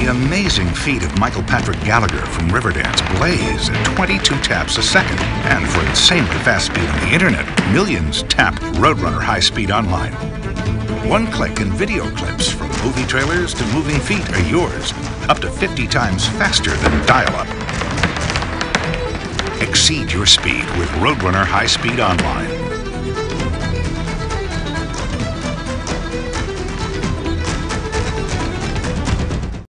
amazing feet of Michael Patrick Gallagher from Riverdance blaze at 22 taps a second. And for insanely fast speed on the internet, millions tap Roadrunner High Speed Online. One click and video clips from movie trailers to moving feet are yours, up to 50 times faster than dial-up. Exceed your speed with Roadrunner High Speed Online.